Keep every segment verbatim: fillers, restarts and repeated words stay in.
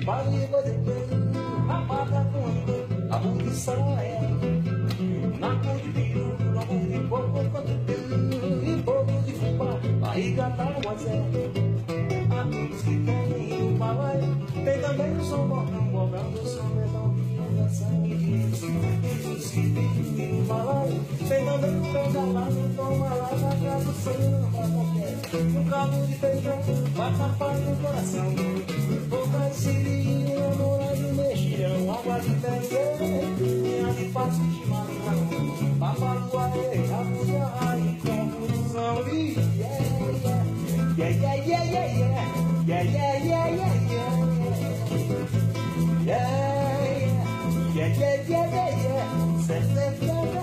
vai fazer rapada com a mão de saia. Na cor de piru, na mão de pouco, quanto tem, e pouco de fubá, barriga tá no azé. Amigos que tem o balaio, tem também o som bordão, bordão do som medão de fundação e disso. Amigos que tem o balaio, tem também o pé galado, toma lá na casa do samba qualquer. Um cabo de feijão, vai tapar no coração. Boca de siri, amor de mexilhão, água de tererê, linha de passo de chimarrão. Papaluaê, rabo de arraia, confusão e yeah, yeah, yeah, yeah, yeah, yeah, yeah, yeah, yeah, yeah, yeah, yeah, yeah, yeah, yeah, certo,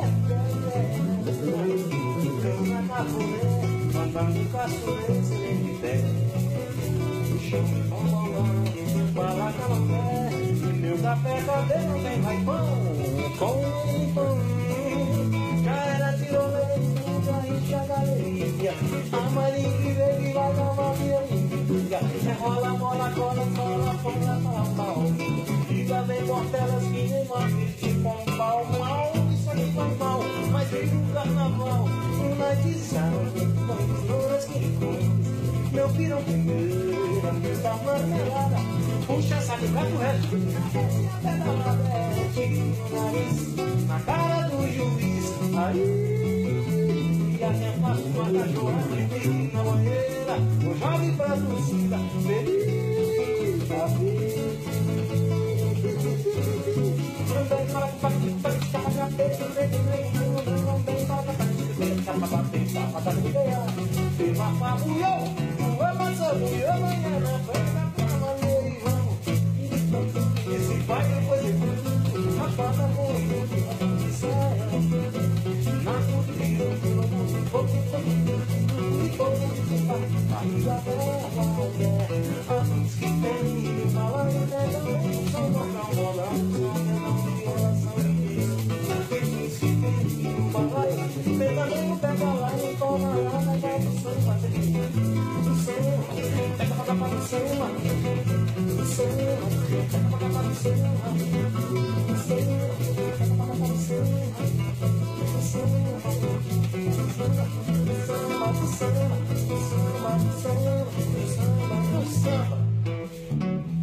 cama cafuné, mandando caçulê, cemitério, chão de bombom, bala calambé, meu café, cadê, não tem mais pão, com pão, já era tirolê, já enche a galeria, a marinha que veio que vai dar uma violência, é rola, mola, cola, cola, cola, mal, mal, diga bem, mortelas que nem mamãe, de pão, pau, mal, isso aqui faz mal, mas veio um carnaval, uma edição, com os louras que comes, meu pirão primeira, da marmelada, puxa, sabe o gato reto, a pedalada é tigre no nariz, na cara do juiz, aí. E até faço uma cachorra que na banheira, eu jogo pra torcida, feliz da vida. Também para que parte para que está na cabeça, também também também para que está na cabeça, para que está tem uma famulhão, uma maçã, e amanhã não pega pra maneira e vamos. Esse pai depois de tudo, a pata com o saia, na cultura. E todo mundo faz a bela, a luz que tem e fala e pega só botar um bolão, só não de oração e isso. Que tem e fala e pega nem pega lá e toma lá na casa do samba, do samba, pega pra cá do samba, do samba, pega pra cá do samba, do samba, pega pra cá do samba, do samba. Samba, samba, samba, samba, samba, samba, samba.